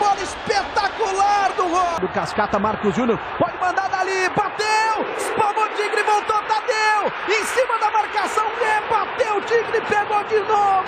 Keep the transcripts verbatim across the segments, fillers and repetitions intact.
bola espetacular do gol. Do Cascata, Marcos Júnior, pode mandar dali, bateu, espalmou o Tigre, voltou, Tadeu, em cima da marcação, bateu o Tigre, pegou de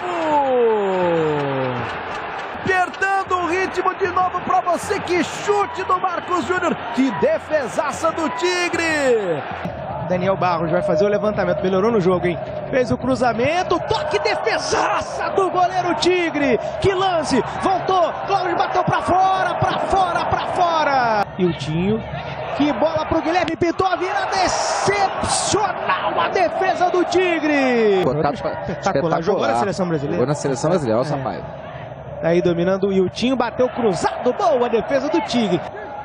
novo. Apertando o ritmo de novo para você, que chute do Marcos Júnior, que defesaça do Tigre. Daniel Barros vai fazer o levantamento, melhorou no jogo, hein? Fez o cruzamento, toque, defesaça do goleiro Tigre. Que lance, voltou, Cláudio bateu pra fora, pra fora, pra fora. E o Tinho, que bola pro Guilherme, pintou a virada, excepcional a defesa do Tigre. Espetacular, jogou na seleção brasileira. Jogou na seleção brasileira, olha o Sampaio. Aí dominando o Iltinho, bateu cruzado, boa a defesa do Tigre.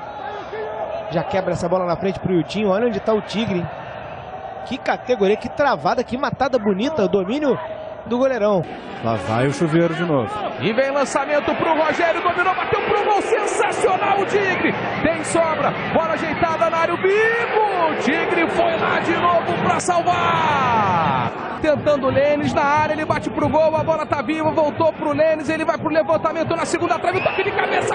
Já quebra essa bola na frente pro Iltinho, olha onde tá o Tigre, hein? Que categoria, que travada, que matada bonita, o domínio do goleirão. Lá vai o chuveiro de novo. E vem lançamento pro Rogério, dominou, bateu pro gol, sensacional o Tigre. Tem sobra, bola ajeitada na área, o bico. O Tigre foi lá de novo pra salvar. Tentando o Lênis na área, ele bate pro gol, a bola tá viva, voltou pro Lênis, ele vai pro levantamento na segunda trave, toque de cabeça,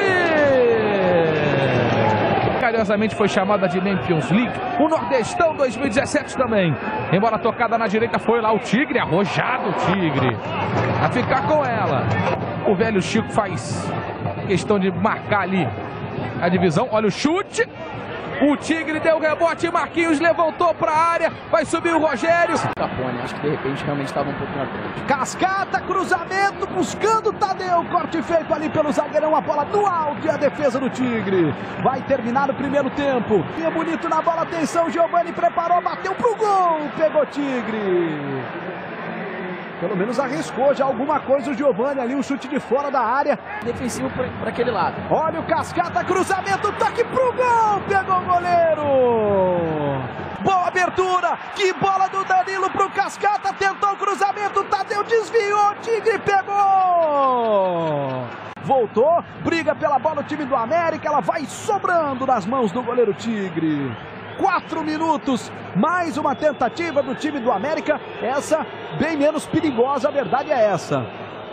Tigre! Carinhosamente foi chamada de Champions League, o Nordestão dois mil e dezessete também. Embora tocada na direita, foi lá o Tigre, arrojado o Tigre. A ficar com ela. O velho Chico faz questão de marcar ali a divisão, olha o chute. O Tigre deu rebote, Marquinhos levantou para a área, vai subir o Rogério. Capone, acho que de repente realmente estava um pouco na frente. Cascata, cruzamento, buscando o Tadeu, corte feito ali pelo zagueirão, a bola do alto e a defesa do Tigre. Vai terminar o primeiro tempo. E é bonito na bola, atenção, Giovani preparou, bateu pro gol, pegou Tigre. Pelo menos arriscou já alguma coisa o Giovani ali, um chute de fora da área. Defensivo para aquele lado. Olha o Cascata, cruzamento, toque pro gol, pegou o goleiro. Boa abertura, que bola do Danilo pro Cascata, tentou o cruzamento, Tadeu desviou, Tigre pegou. Voltou, briga pela bola o time do América, ela vai sobrando nas mãos do goleiro Tigre. Quatro minutos, mais uma tentativa do time do América, essa bem menos perigosa, a verdade é essa.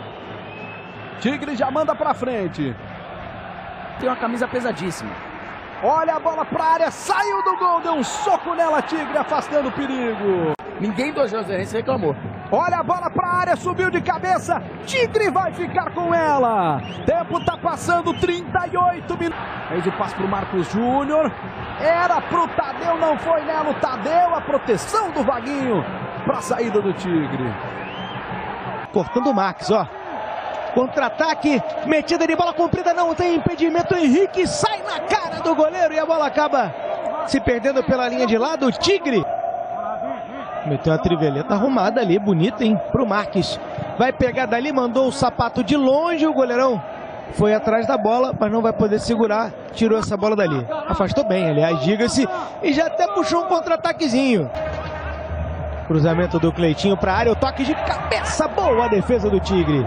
Tigre já manda pra frente. Tem uma camisa pesadíssima. Olha a bola pra área, saiu do gol, deu um soco nela, Tigre, afastando o perigo. Ninguém dos Juazeirenses reclamou. Olha a bola pra área, subiu de cabeça, Tigre vai ficar com ela. Tempo tá passando, trinta e oito minutos. Fez o passe pro Marcos Júnior. Era pro Tadeu, não foi nela, o Tadeu, a proteção do Vaguinho pra saída do Tigre. Cortando o Max, ó. Contra-ataque, metida de bola comprida, não tem impedimento, Henrique sai na cara do goleiro e a bola acaba se perdendo pela linha de lado, o Tigre. Meteu a triveleta arrumada ali, bonita, hein, pro Marques. Vai pegar dali, mandou o sapato de longe, o goleirão foi atrás da bola, mas não vai poder segurar, tirou essa bola dali. Afastou bem, aliás, diga-se, e já até puxou um contra-ataquezinho. Cruzamento do Cleitinho para a área, o toque de cabeça, boa a defesa do Tigre.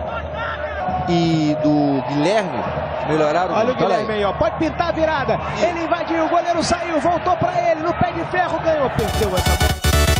E do Guilherme, melhoraram. Olha o Guilherme aí, ó, pode pintar a virada. Ele invadiu, o goleiro saiu, voltou para ele, no pé de ferro, ganhou, perdeu essa bola.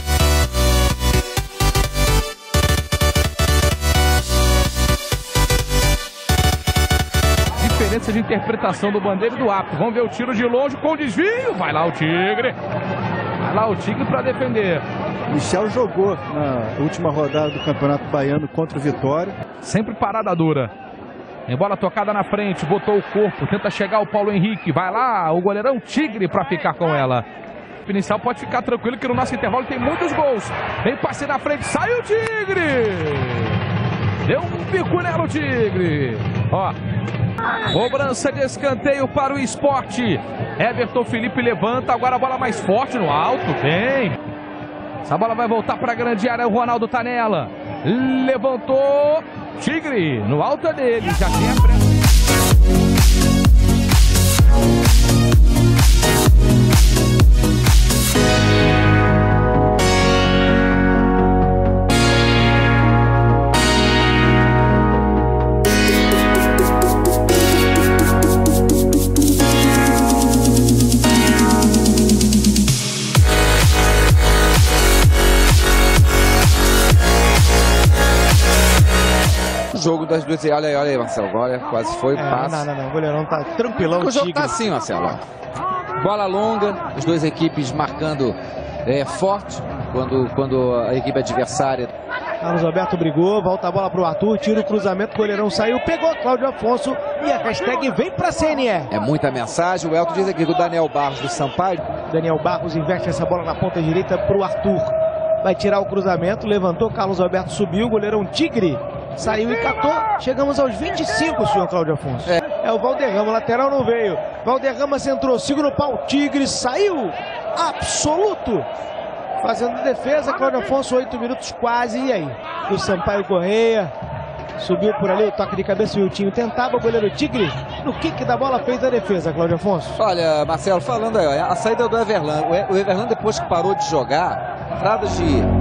Diferença de interpretação do bandeiro e do árbitro. Vamos ver o tiro de longe com o desvio. Vai lá o Tigre. Vai lá o Tigre para defender. Michel jogou na última rodada do Campeonato Baiano contra o Vitória. Sempre parada dura. Em bola tocada na frente, botou o corpo, tenta chegar o Paulo Henrique. Vai lá o goleirão Tigre para ficar com ela. O inicial pode ficar tranquilo que no nosso intervalo tem muitos gols. Vem passe na frente, sai o Tigre. Deu um bico nela o Tigre. Ó. Cobrança de escanteio para o Sport. Everton Felipe levanta, agora a bola mais forte no alto, bem. Essa bola vai voltar para a grande área, o Ronaldo tá nela. Levantou, Tigre, no alto dele, já tem a pressa. Jogo das duas. Olha aí, olha aí, Marcelo. Agora quase foi o É, passe. não, não, não. O goleirão tá tranquilão. O jogo Tigre. tá assim, Marcelo. Bola longa, as duas equipes marcando é, forte quando, quando a equipe adversária. Carlos Alberto brigou, volta a bola pro Arthur, tira o cruzamento, o goleirão saiu, pegou Cláudio Afonso e a hashtag vem pra C N E. É muita mensagem. O Elton diz aqui que o Daniel Barros do Sampaio. Daniel Barros inverte essa bola na ponta direita pro Arthur. Vai tirar o cruzamento, levantou, Carlos Alberto subiu, o goleirão Tigre saiu e catou. Chegamos aos vinte e cinco, senhor Cláudio Afonso. É, é o Valderrama, lateral não veio. Valderrama centrou, segura o pau, Tigre saiu. Absoluto. Fazendo defesa, Cláudio Afonso, oito minutos quase, e aí? O Sampaio Correia, subiu por ali, o toque de cabeça, o Wiltinho tentava, o goleiro Tigre, no kick da bola fez a defesa, Cláudio Afonso. Olha, Marcelo, falando aí, a saída do Everland, o Everland depois que parou de jogar, entradas de